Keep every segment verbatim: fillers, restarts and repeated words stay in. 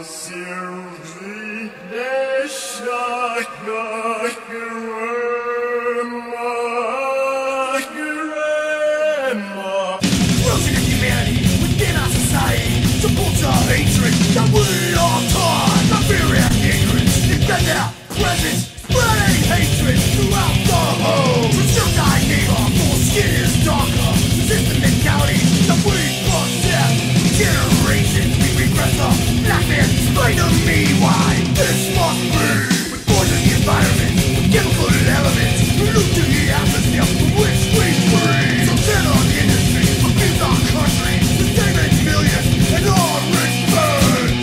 Corruption of humanity within our society supports our hatred that we are taught. Not fear and ignorance, defend our presence, spreading hatred throughout the whole. Preserve thy neighbor, for skin is darker. Resist the mentality that we possess. Generations we regress the black man. Explain to me why this must be. We poison the environment with chemical elements. Pollute the atmosphere from which we breathe. So turn on the industry, abuse our country, enslaving millions and all rich birds.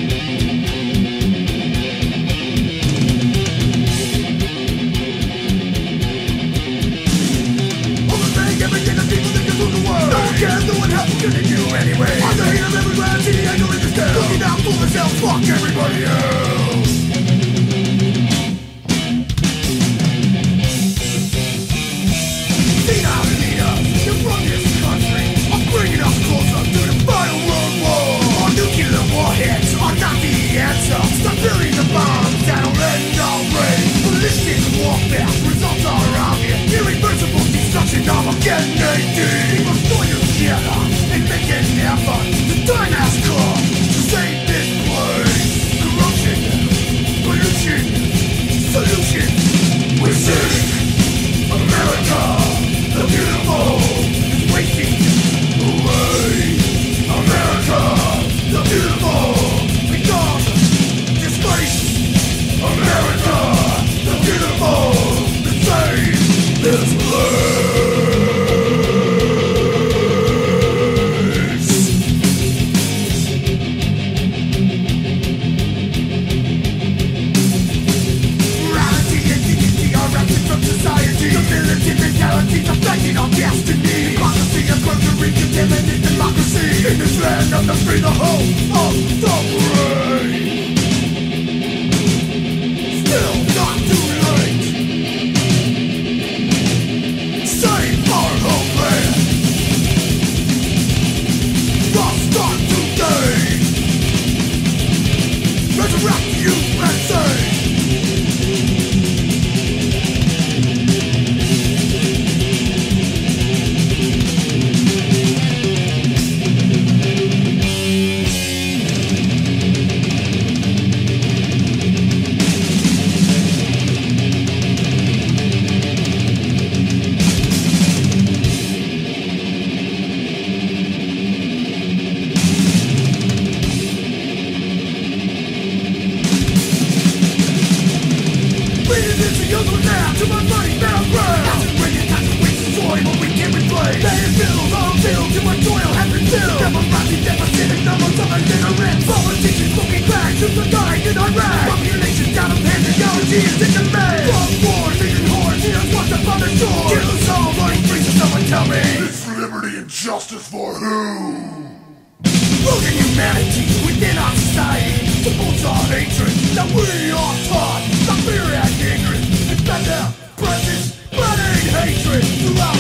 Overpaying everything that people think is rule the world. No one cares, no one helps, what can they do anyway? On the hate of everywhere, see the anger in the stare. Looking out for themselves, fuck everybody else. Stop building the bombs that'll end our reign. Ballistic warfare results are obvious. Irreversible destruction of Armageddon A D. We must join together and make an effort. The time has come to save this place. Corruption, pollution, solution. We seek America the Beautiful is wasting away. America the Beautiful. America, the beautiful, the same, this place. Morality and dignity are absent from society. The militant mentality is affecting our destiny. Democracy and perjury contaminate democracy. In this land of the free, the home of the brave. Still not too late. Save our homeland. Let's start today. Resurrect the U S A. To my money, now ground. Hasn't bringing time to waste destroy what we can replace. They have filled, all filled, to my toil has been filled. Never rising, devastating numbers of illiterate. Politicians smoking back, troops are dying in Iraq. Population down of hand, ideology is in demand. From wars, taking hordes, here's what's up on the shore. Kill us all, running free, so someone tell me. It's liberty and justice for who? Rooted humanity within our society supports our hatred that we are taught. Not fear and ignorance. Defend our presence, spreading hatred throughout